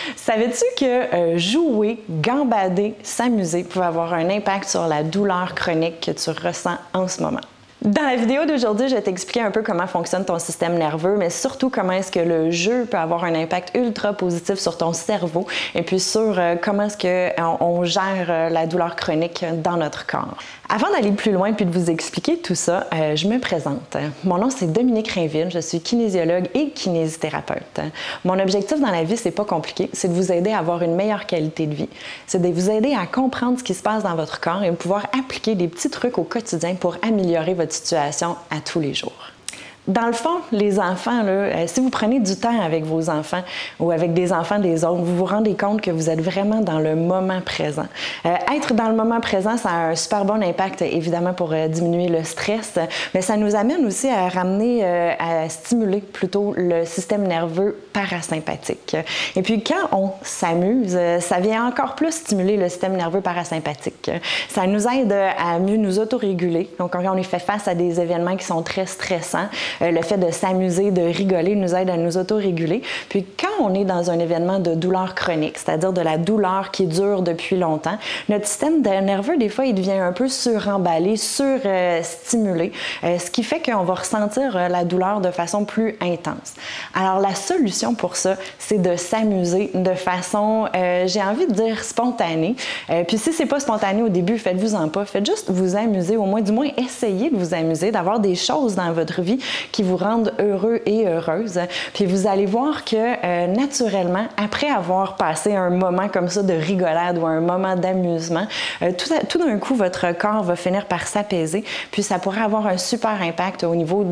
Savais-tu que jouer, gambader, s'amuser pouvait avoir un impact sur la douleur chronique que tu ressens en ce moment? Dans la vidéo d'aujourd'hui, je vais t'expliquer un peu comment fonctionne ton système nerveux, mais surtout comment est-ce que le jeu peut avoir un impact ultra positif sur ton cerveau et puis sur comment est-ce qu'on gère la douleur chronique dans notre corps. Avant d'aller plus loin puis de vous expliquer tout ça, je me présente. Mon nom, c'est Dominique Rainville, je suis kinésiologue et kinésithérapeute. Mon objectif dans la vie, c'est pas compliqué, c'est de vous aider à avoir une meilleure qualité de vie. C'est de vous aider à comprendre ce qui se passe dans votre corps et de pouvoir appliquer des petits trucs au quotidien pour améliorer votre situation à tous les jours. Dans le fond, les enfants, là, si vous prenez du temps avec vos enfants ou avec des enfants des autres, vous vous rendez compte que vous êtes vraiment dans le moment présent. Être dans le moment présent, ça a un super bon impact, évidemment, pour diminuer le stress, mais ça nous amène aussi à ramener, à stimuler plutôt le système nerveux parasympathique. Et puis, quand on s'amuse, ça vient encore plus stimuler le système nerveux parasympathique. Ça nous aide à mieux nous autoréguler. Donc, quand on est fait face à des événements qui sont très stressants, le fait de s'amuser, de rigoler nous aide à nous autoréguler. Puis quand on est dans un événement de douleur chronique, c'est-à-dire de la douleur qui dure depuis longtemps, notre système nerveux, des fois, il devient un peu suremballé, surstimulé, ce qui fait qu'on va ressentir la douleur de façon plus intense. Alors, la solution pour ça, c'est de s'amuser de façon, j'ai envie de dire, spontanée. Puis si c'est pas spontané au début, faites-vous-en pas. Faites juste vous amuser, au moins, du moins, essayez de vous amuser, d'avoir des choses dans votre vie qui vous rendent heureux et heureuse. Puis vous allez voir que naturellement, après avoir passé un moment comme ça de rigolade ou un moment d'amusement, tout d'un coup, votre corps va finir par s'apaiser. Puis ça pourrait avoir un super impact au niveau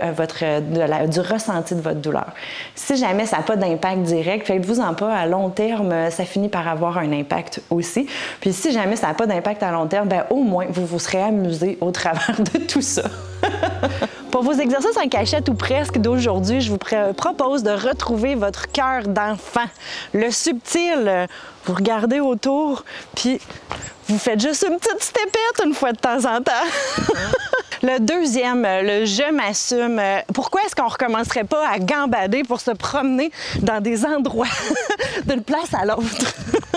de du ressenti de votre douleur. Si jamais ça n'a pas d'impact direct, faites-vous-en pas, à long terme, ça finit par avoir un impact aussi. Puis si jamais ça n'a pas d'impact à long terme, bien, au moins, vous vous serez amusé au travers de tout ça. Pour vos exercices en cachette ou presque d'aujourd'hui, je vous propose de retrouver votre cœur d'enfant. Le subtil, vous regardez autour, puis vous faites juste une petite stépette une fois de temps en temps. Le deuxième, le je m'assume. Pourquoi est-ce qu'on ne recommencerait pas à gambader pour se promener dans des endroits d'une place à l'autre?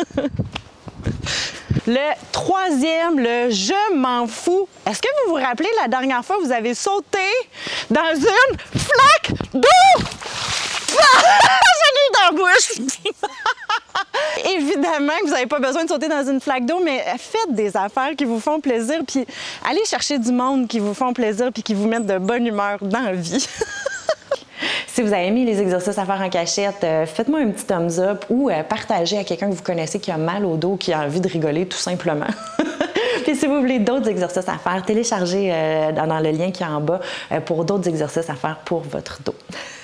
Le troisième, le je m'en fous. Est-ce que vous vous rappelez la dernière fois que vous avez sauté dans une flaque d'eau? J'en ai dans la bouche! Évidemment que vous n'avez pas besoin de sauter dans une flaque d'eau, mais faites des affaires qui vous font plaisir, puis allez chercher du monde qui vous font plaisir puis qui vous mettent de bonne humeur dans la vie. Si vous avez aimé les exercices à faire en cachette, faites-moi un petit thumbs up ou partagez à quelqu'un que vous connaissez qui a mal au dos, qui a envie de rigoler tout simplement. Puis si vous voulez d'autres exercices à faire, téléchargez dans le lien qui est en bas pour d'autres exercices à faire pour votre dos.